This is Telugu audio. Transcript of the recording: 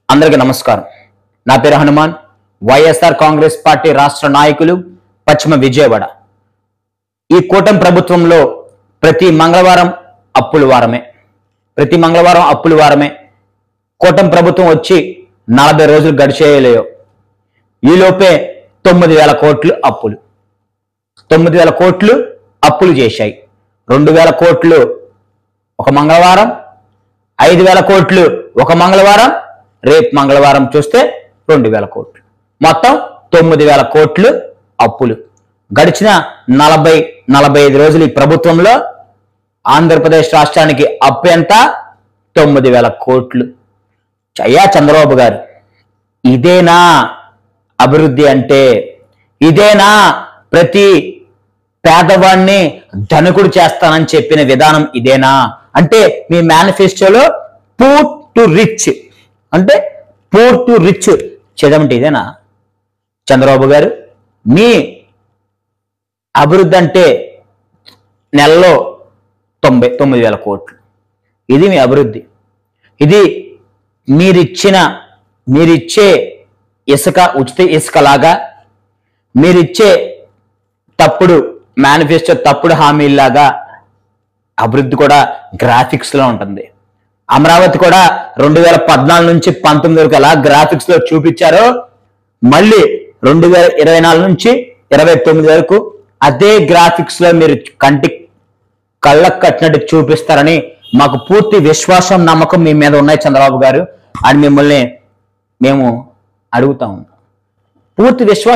అందరికీ నమస్కారం. నా పేరు హనుమాన్. వైఎస్ఆర్ కాంగ్రెస్ పార్టీ రాష్ట్ర నాయకులు, పశ్చిమ విజయవాడ. ఈ కూటమి ప్రభుత్వంలో ప్రతి మంగళవారం అప్పుల వారమే. కూటమి ప్రభుత్వం వచ్చి 40 రోజులు గడిచేయలేయో ఈలోపే 9,000 కోట్లు అప్పులు. 9,000 కోట్లు అప్పులు చేశాయి. 2,000 కోట్లు ఒక మంగళవారం, 5,000 కోట్లు ఒక మంగళవారం, రేపు మంగళవారం చూస్తే 2,000 కోట్లు, మొత్తం 9,000 కోట్లు అప్పులు. గడిచిన 40-45 రోజులు ఈ ప్రభుత్వంలో ఆంధ్రప్రదేశ్ రాష్ట్రానికి అప్పు ఎంత? 9,000 కోట్లు. అయ్యా చంద్రబాబు గారు, ఇదేనా అభివృద్ధి అంటే? ఇదేనా ప్రతి పేదవాడిని ధనికుడు చేస్తానని చెప్పిన విధానం? ఇదేనా అంటే మీ మేనిఫెస్టోలో పూర్ టు రిచ్ అంటే పూర్ టు రిచ్ చదవండి. ఇదేనా చంద్రబాబు గారు? మీ అభివృద్ధి అంటే నెలలో 9,000 కోట్లు. ఇది మీ అభివృద్ధి. ఇది మీరిచ్చే ఇసుక, ఉచిత ఇసుకలాగా, మీరిచ్చే తప్పుడు మేనిఫెస్టో, తప్పుడు హామీలాగా అభివృద్ధి కూడా గ్రాఫిక్స్ లో ఉంటుంది. అమరావతి కూడా 2014 నుంచి 19 వరకు ఎలా గ్రాఫిక్స్ లో చూపించారో మళ్ళీ 2024 నుంచి 29 వరకు అదే గ్రాఫిక్స్ లో మీరు కళ్ళకు కట్టినట్టు చూపిస్తారని మాకు పూర్తి విశ్వాసం, నమ్మకం మీ మీద ఉన్నాయి చంద్రబాబు గారు. అని మిమ్మల్ని మేము అడుగుతాము. పూర్తి విశ్వాసం